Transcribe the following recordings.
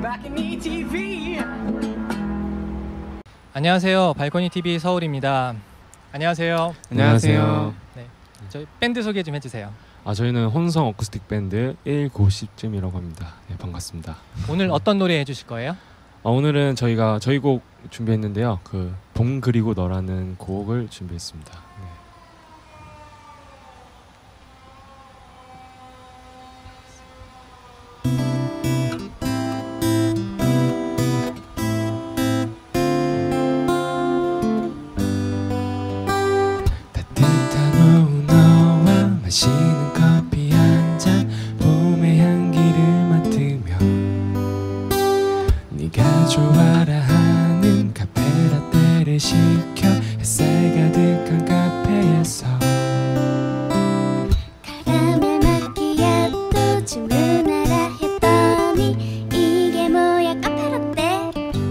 안녕하세요. 발코니 TV 서울입니다. 안녕하세요. 안녕하세요. 네, 저희 밴드 소개 좀 해주세요. 저희는 혼성 어쿠스틱 밴드 190쯤이라고 합니다. 네, 반갑습니다. 오늘 어떤 노래 해주실 거예요? 오늘은 저희가 저희 곡 준비했는데요. 봄 그리고 너라는 곡을 준비했습니다. 네. 따뜻한 오후 너와 마시는 커피 한 잔, 봄의 향기를 맡으며 네가 좋아라 하는 카페라떼를 시켜 햇살 가득한 카페에서 카라멜 마키아토 주문하라 했더니 이게 뭐야 카페라떼.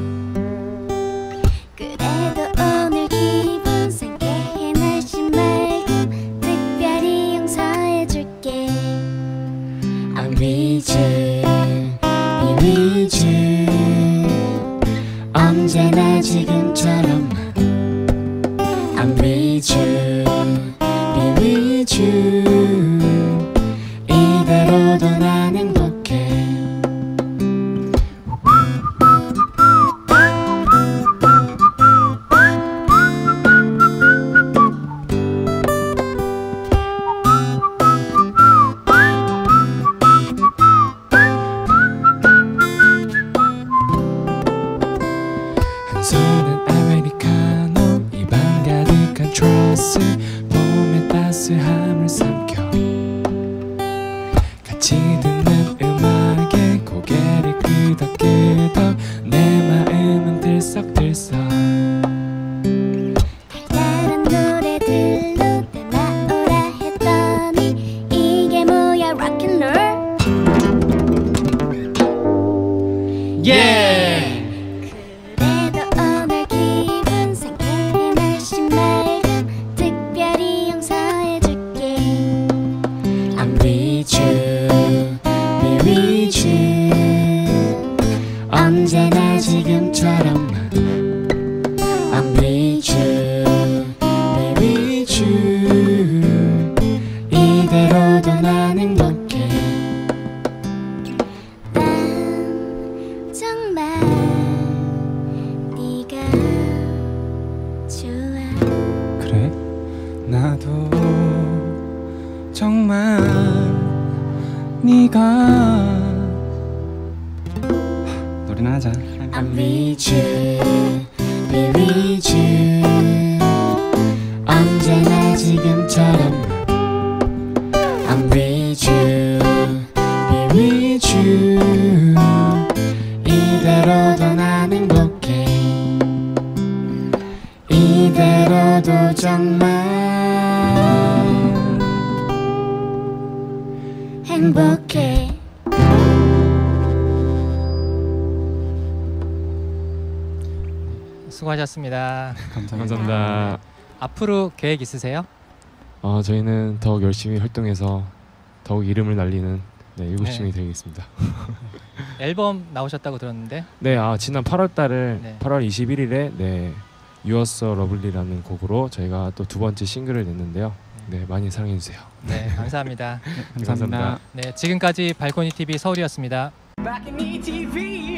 그래도 오늘 기분 상쾌해 날씨 맑음 특별히 용서해줄게. I'm with you, be with you 언제나 지금처럼만. I'm with you, be with you 이대로도 난 행복해. 한 손은 아메리카노, 입안 가득한 트러스, 봄의 따스함을 삼켜 같이 듣는 음악에 고개를 끄덕끄덕 내 마음은 들썩들썩 달달한 노래들로 때마오라 했더니 이게 뭐야 락앤롤. 그래도 오늘 기분 상쾌해 날씨 맑음 특별히 용서해줄게. I'm with you, be with you 언제나 지금처럼만. I'm with you, be with you 이대로도 난 행복해. 난 정말 네가 좋아. 그래? 나도 정말 네가 노래나 하자. I'm with you, be with you 언제나 지금처럼. I'm with you, be with you 이대로도 난 행복해. 이대로도 정말 행복해. 수고하셨습니다. 감사합니다. 앞으로 계획 있으세요? 저희는 더욱 열심히 활동해서 더욱 이름을 날리는 190이 되겠습니다. 앨범 나오셨다고 들었는데. 네, 지난 8월 21일에 You Are So Lovely라는 곡으로 저희가 또 두 번째 싱글을 냈는데요. 네, 많이 사랑해 주세요. 네, 감사합니다. 감사합니다. 네, 지금까지 발코니 TV 서울이었습니다. Balcony TV.